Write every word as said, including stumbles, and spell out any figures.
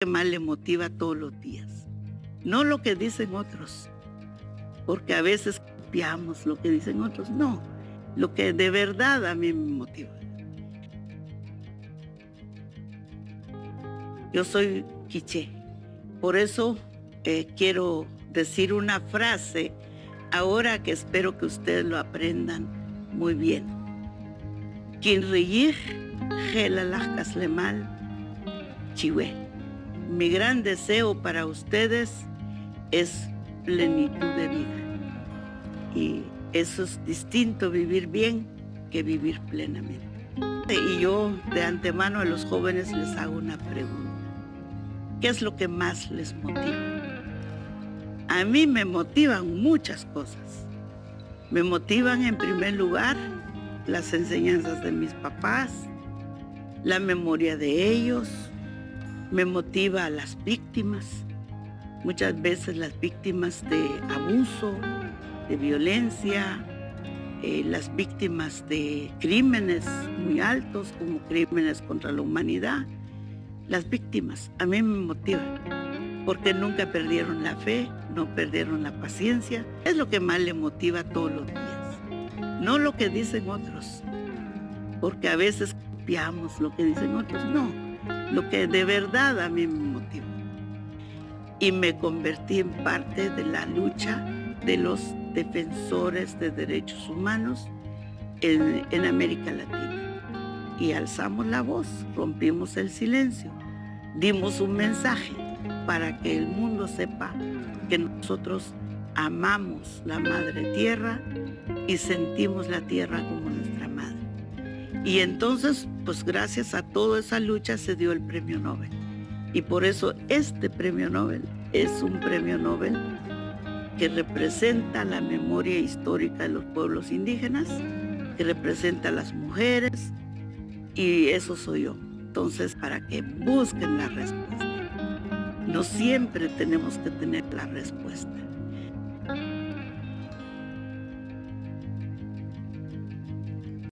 que más le motiva todos los días. No lo que dicen otros, porque a veces copiamos lo que dicen otros. No, lo que de verdad a mí me motiva. Yo soy quiché, por eso eh, quiero decir una frase ahora que espero que ustedes lo aprendan muy bien. Quien reír, gela las caslemal, chihué. Mi gran deseo para ustedes es plenitud de vida. Y eso es distinto, vivir bien que vivir plenamente. Y yo de antemano a los jóvenes les hago una pregunta. ¿Qué es lo que más les motiva? A mí me motivan muchas cosas. Me motivan en primer lugar las enseñanzas de mis papás, la memoria de ellos, me motiva a las víctimas, muchas veces las víctimas de abuso, de violencia, eh, las víctimas de crímenes muy altos como crímenes contra la humanidad. Las víctimas a mí me motivan porque nunca perdieron la fe, no perdieron la paciencia. Es lo que más le motiva todos los días, no lo que dicen otros, porque a veces copiamos lo que dicen otros. No, lo que de verdad a mí me motiva. Y me convertí en parte de la lucha de los defensores de derechos humanos en, en América Latina. Y alzamos la voz, rompimos el silencio, dimos un mensaje para que el mundo sepa que nosotros amamos la madre tierra y sentimos la tierra como nuestra madre. Y entonces, pues gracias a toda esa lucha se dio el premio Nobel. Y por eso este premio Nobel es un premio Nobel que representa la memoria histórica de los pueblos indígenas, que representa a las mujeres, y eso soy yo. Entonces, para que busquen la respuesta. No siempre tenemos que tener la respuesta.